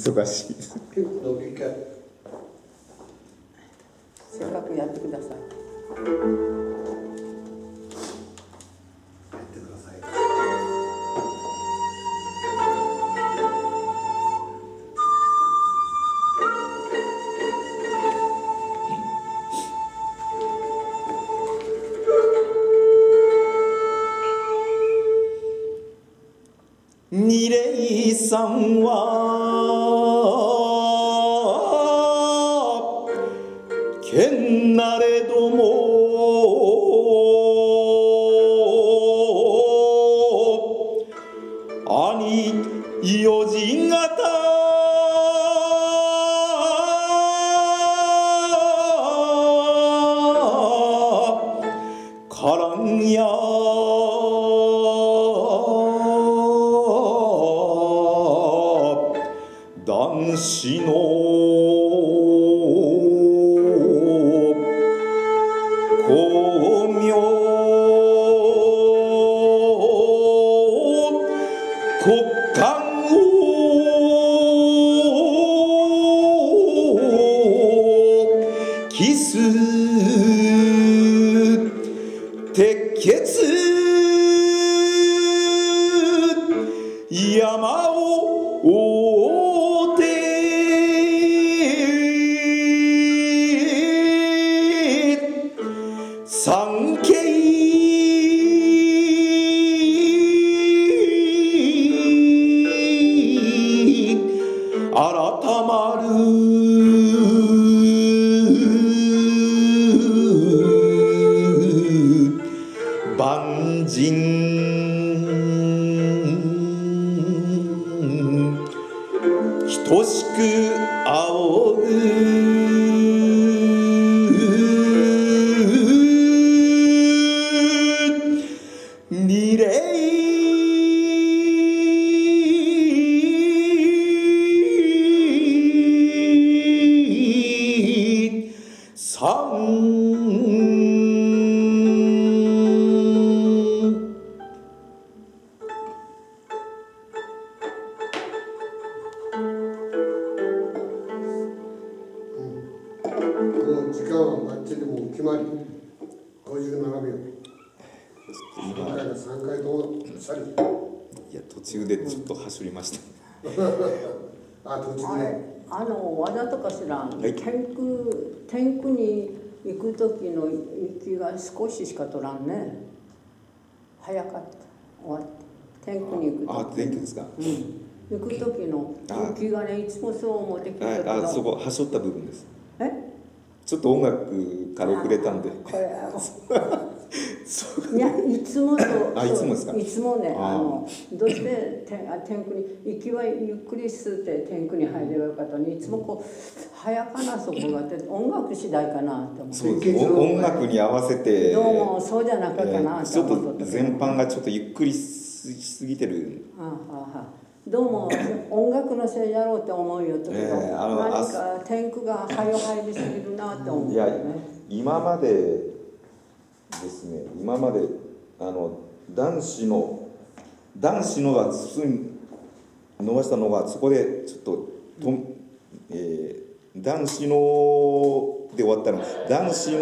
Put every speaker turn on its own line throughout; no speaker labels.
忙しいです。
せっかくやってください。
二礼さんはけんなれども兄四字型からんや男子の光明国間を期す鉄血山を追って三景改まる万人等しく仰ぐ二礼三
時間はバッチリもう決まり57秒。3回が3回ともさり。
いや途中でちょっと走りました。
あ、途中
あれ
で。
わざとかしらん、
はい
天空に行く時の息が少ししか取らんね。早かった終わって天空に行く時。
あ、天気ですか。
行く時の息がねいつもそう思ってきたけど。
あ、そこはしょった部分です。
え？
ちょっと音楽から遅れたんで。
これいやいつもそう。
あ、いつもですか。
いつもねどうして天空に息はゆっくり吸って天空に入ればよかったのにいつもこう早かなそこがあって音楽次第かなって思って。
そうです。音楽に合わせて。
どうもそうじゃなかったな
ちょっと全般がちょっとゆっくりしすぎてる。
どうも音楽のせいやろうって思うよとけど、何か天空が早入りすぎるなって思う、ね。
いや今までですね、今まで男子のが普通に伸ばしたのがそこでちょっと男子ので終わったの男子の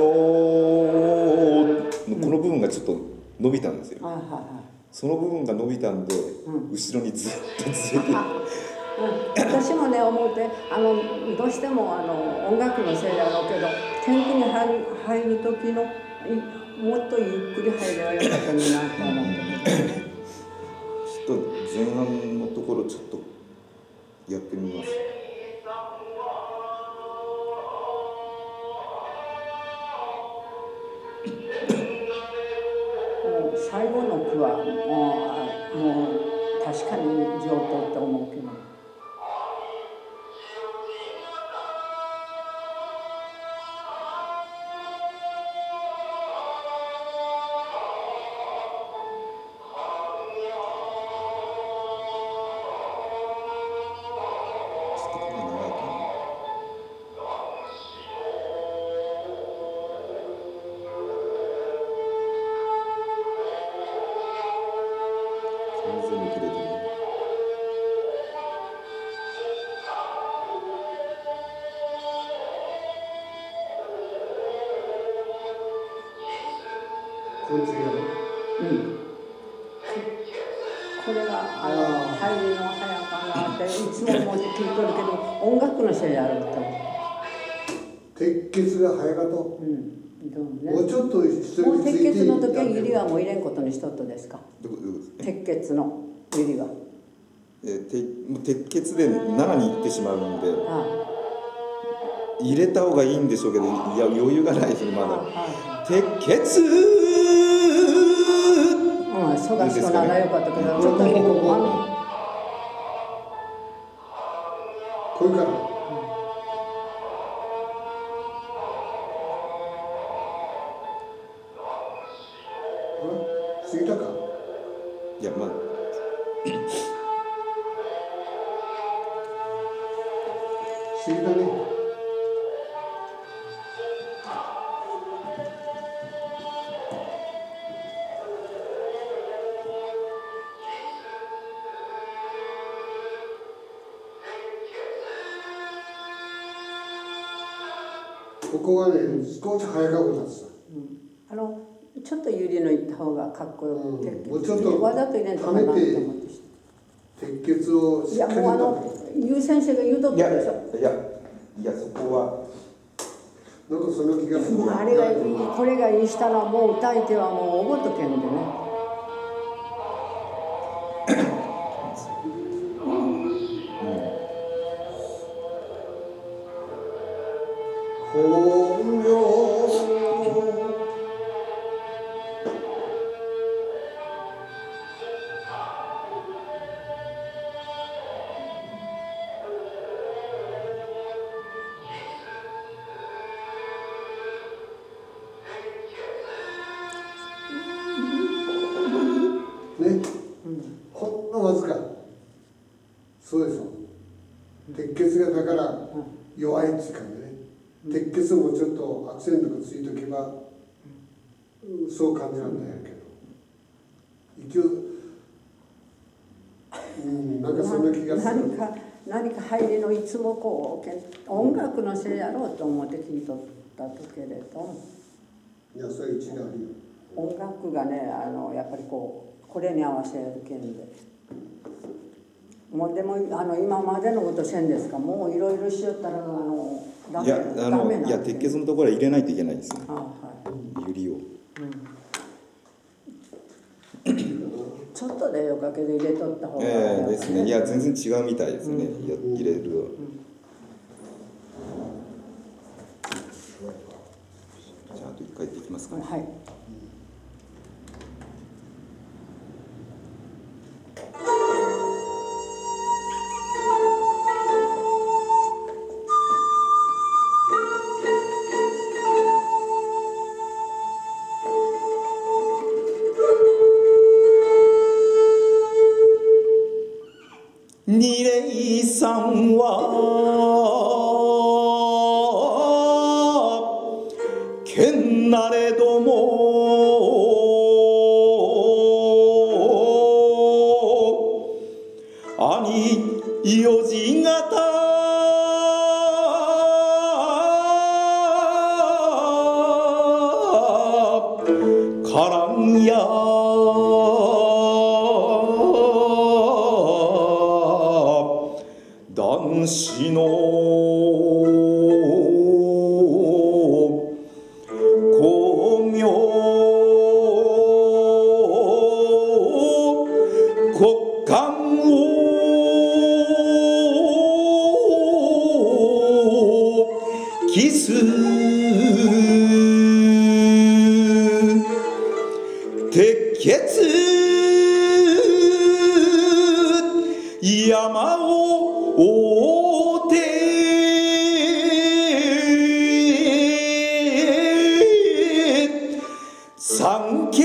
この部分がちょっと伸びたんですよ。その部分が伸びたんで、後ろにずっとずれて
私もね思ってどうしても音楽のせいだろうけど天空に入る時のもっとゆっくり入ればよかったのになと思ってね。
ちょっと前半のところちょっとやってみます。
最後の句はもう確かに上等って思うけど。
こっちやろ。
これが入りの早かなっていつも思って聞いとるけど、音楽のせいやろって思う。
鉄血が早かと。
どうね。
もうちょっと一人
もう鉄
について
血の時はユリはもう入れんことにしとったですか。鉄血のユリは。
鉄血で7に行ってしまうんで、
あ
入れた方がいいんでしょうけど、いや余裕がないですねまだ。鉄血。
そうがそうならよかったけど、ちょっと
これから。過ぎたか。
いやまあ
過ぎたね。ここはね、少し早かくなってた。
ちょっとユリのいった方がかっこよくて、
もうちょっと
わざと入れんとかなと思ってした。
鉄血をしっかりと。
いやもう優先生が言うとったでしょ。
いやそこは
なんかその気がする。
あれがいい、これがいいしたらもう歌い手はもう覚えとけんでね。
本名ね、ほんのわずか。そうでしょ。鉄血がだから弱いっていうかね。鉄血もちょっとアクセントがついとけば、そう感じなんだけど。一応、なんかそんな気がする。
何か入りのいつもこう音楽のせいやろうと思って聞いとったけれど。
いや、それ一理あるよ。
音楽がね、やっぱりこれに合わせるけんで。もうでも今までのことせんですか。もういろいろしよったらダメなんで。
いや鉄血のところは入れないといけないですね。ユリを。
ちょっとでよかけど入れとった方が。
ですね。いや全然違うみたいですね。入れる。じゃああと一回できますかね。
はい。
二礼さんはけんなれども兄四字型からんや男子の光明国間を期す鉄血山を追って三景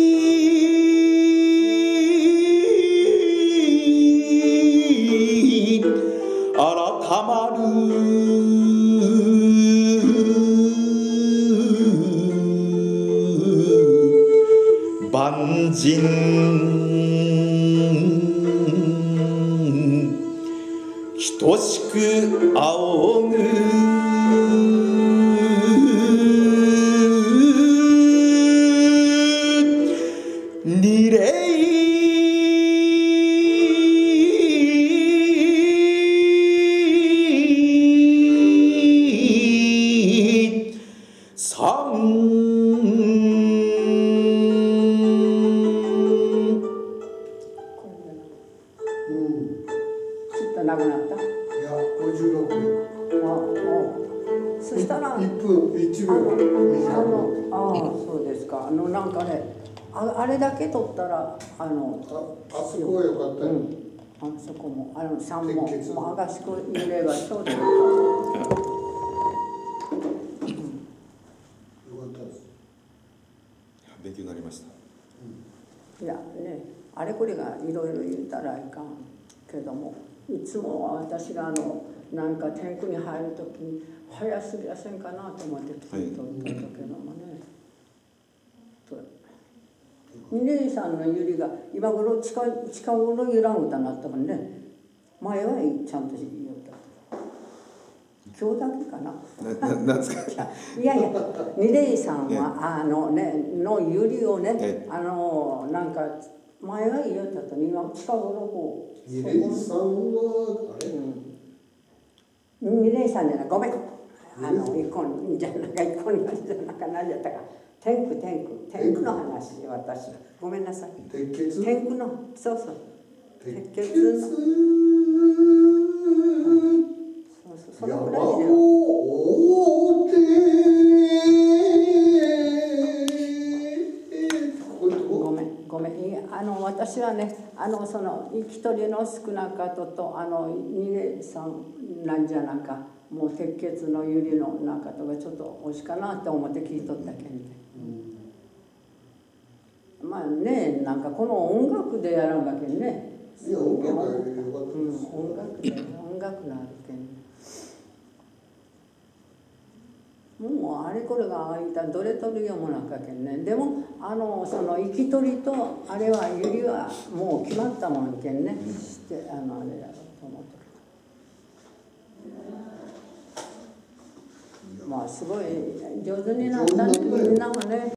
改まる万人等しく仰ぐ
や56年。
そしたら
1分1秒短い。
そうですか。なんかね、あれだけ取ったら
あそこは良かったよ。
あそこも3
鉄血
もあがしこ揺ればちょうどよか
良かったです。
勉強になりました。
いやね、あれこれがいろいろ言うたらいかんけども、いつも私がなんか天空に入るときに早すぎやせんかなと思って聞いとったけどもね。二年さんのゆりが今頃近頃揺らん歌になったもんね。前はちゃんと言おうと。今日だけかな。
なんですか。
いやいや、二年さんはのゆりをね、なんか前は言おうとったのに今近頃こう。
二年さんはあれ？
二年さんじゃない、ごめん。一本じゃなか何じゃったか。天空の話、私ごめんなさい。
鉄血？
天空の、そう鉄血の、そのぐらいでごめん、私はね、その生きとりの少なかと二年さんなんじゃなんか、もう鉄血のゆりの中とかちょっと惜しかなって思って聞いとったけんで。まあね、なんかこの音楽でやらんわけね。
いや、音楽はよかったです。
音楽のあるけん。もうあれこれがあいたどれとるよもなかけんね。でもその生きとりとあれはゆりはもう決まったもんけんね。してあれだろうと思ったけど。まあすごい上手になったみんなもね。